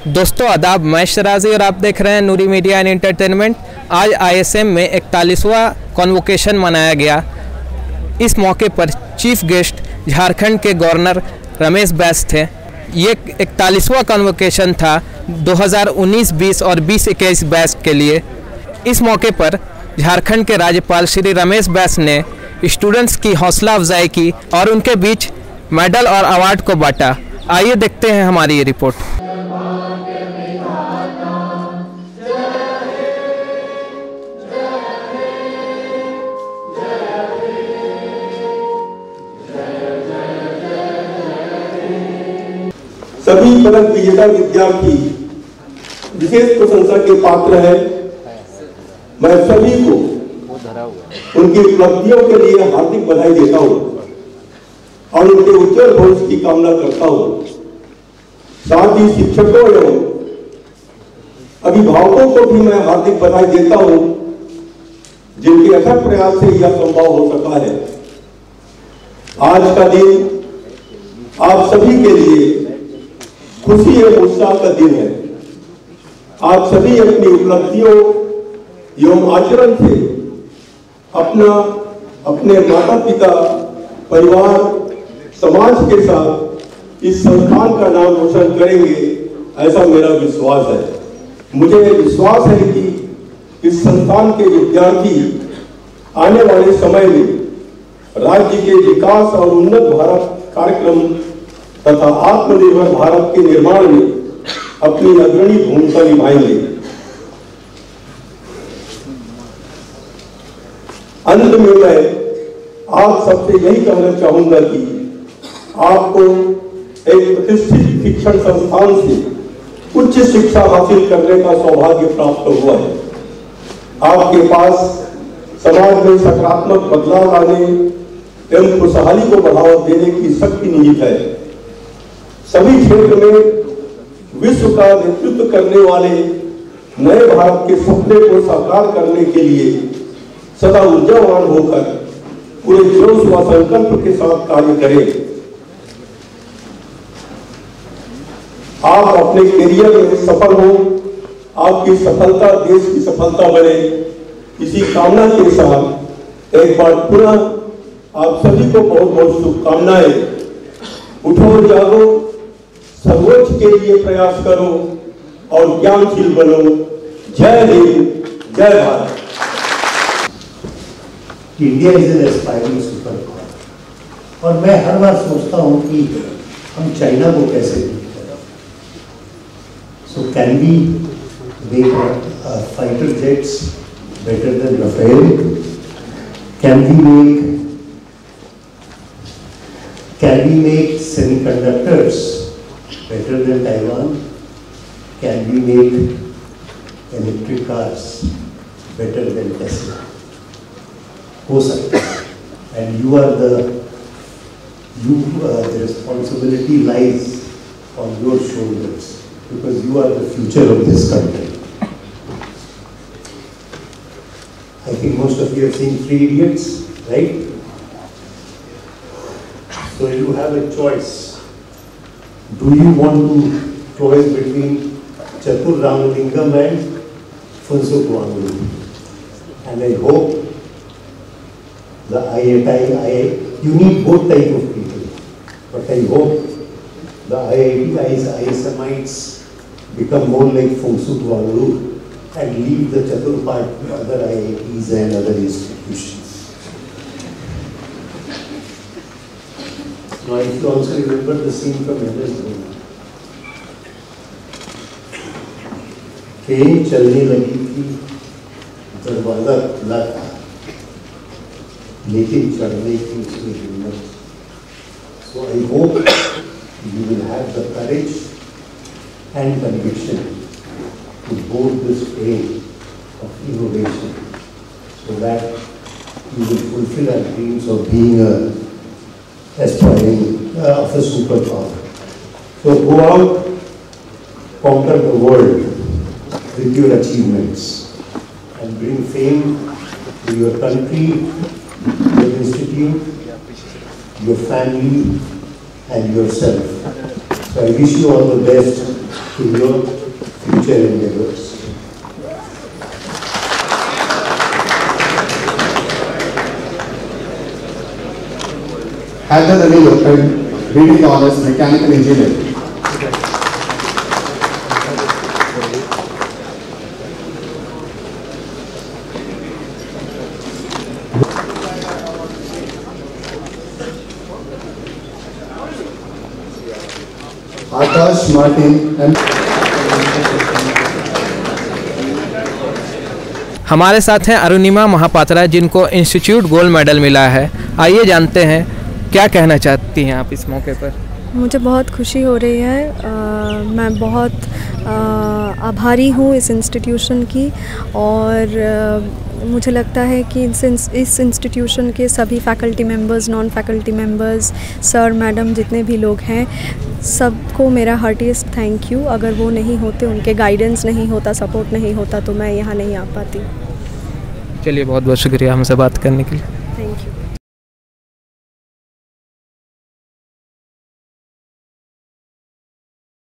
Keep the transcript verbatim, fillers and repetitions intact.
दोस्तों आदाब, मैं शराजी और आप देख रहे हैं नूरी मीडिया एंड एंटरटेनमेंट। आज आईएसएम में इकतालीसवां कॉन्वोकेशन मनाया गया। इस मौके पर चीफ गेस्ट झारखंड के गवर्नर रमेश बैस थे। ये इकतालीसवां कॉन्वोकेशन था दो हज़ार उन्नीस बीस और बीस इक्कीस बैच के लिए। इस मौके पर झारखंड के राज्यपाल श्री रमेश बैस ने स्टूडेंट्स की हौसला अफजाई की और उनके बीच मेडल और अवार्ड को बांटा। आइए देखते हैं हमारी ये रिपोर्ट। सभी पदक विजेता विद्यार्थी विशेष प्रशंसा के पात्र हैं। मैं सभी को उनकी उपलब्धियों के लिए हार्दिक बधाई देता हूं और उनके उज्जवल भविष्य की कामना करता हूं। साथ ही शिक्षकों एवं अभिभावकों को भी मैं हार्दिक बधाई देता हूं, जिनके अथक प्रयास से यह संभव हो सका है। आज का दिन आप सभी के लिए खुशी एवं उत्साह का दिन है। आप सभी अपनी उपलब्धियों एवं आचरण से अपना अपने माता पिता, परिवार, समाज के साथ इस संस्थान का नाम रोशन करेंगे, ऐसा मेरा विश्वास है। मुझे विश्वास है कि इस संस्थान के विद्यार्थी आने वाले समय में राज्य के विकास और उन्नत भारत कार्यक्रम तथा आत्मनिर्भर भारत के निर्माण में अपनी अग्रणी भूमिका निभाएंगे। अंत में मैं आप सबसे यही कहना चाहूंगा कि आपको एक प्रतिष्ठित शिक्षण संस्थान से उच्च शिक्षा हासिल करने का सौभाग्य प्राप्त हुआ है। आपके पास समाज में सकारात्मक बदलाव लाने एवं खुशहाली को बढ़ावा देने की शक्ति निहित है। सभी क्षेत्र में विश्व का नेतृत्व करने वाले नए भारत के सपने को साकार करने के लिए सदा ऊर्जावान होकर पूरे जोश व संकल्प के साथ कार्य करें। आप अपने करियर में सफल हो, आपकी सफलता देश की सफलता बने, इसी कामना के साथ एक बार पुनः आप सभी को बहुत बहुत शुभकामनाएं। उठो जागो, सर्वोच्च के लिए प्रयास करो और ज्ञानशील बनो। जय हिंद, जय Bharat. India is an aspiring super power और मैं हर बार सोचता हूं कि हम चाइना को कैसे बीट करें। So can we make fighter jets better than Rafale? Can we make can we make semiconductors better than Taiwan? Can we make electric cars better than Tesla? हो सकता है, and you are the you uh, the responsibility lies on your shoulders because you are the future of this country. I think most of you have seen Three Idiots, right? So you have a choice. Do you want to choose between Chatur Ramalingam and Phuntsuk Wangloo? And I hope the I I T, I, you need both type of people, but I hope the I I T I S M ites become more like Phuntsuk Wangloo and leave the Chatur part to other I I Ts and other institutions. Now, if you also remember the scene from M S Dhoni, train चलने लगी थी, दरवाजा खुला था, लेकिन चढ़ने की उसमें हिम्मत। So I hope you will have the courage and conviction to board this train of innovation, so that you will fulfill our dreams of being a aspiring uh, of a superpower. So go out, conquer the world with your achievements and bring fame to your country, your institute, your family and yourself. So I wish you all the best in your future endeavors. Heather Ali Lokan, B Tech Honors, Mechanical Engineering. Akash Martin, M. हमारे साथ हैं अरुणिमा महापात्रा, जिनको institute gold medal मिला है। आइए जानते हैं क्या कहना चाहती हैं आप इस मौके पर। मुझे बहुत खुशी हो रही है। आ, मैं बहुत आ, आभारी हूँ इस इंस्टीट्यूशन की, और आ, मुझे लगता है कि इस इस इंस्टीट्यूशन के सभी faculty members, non faculty members, sir madam जितने भी लोग हैं, सबको मेरा हार्टीएस्ट थैंक यू। अगर वो नहीं होते, उनके गाइडेंस नहीं होता, सपोर्ट नहीं होता, तो मैं यहाँ नहीं आ पाती। चलिए, बहुत बहुत शुक्रिया हमसे बात करने के लिए। Thank you.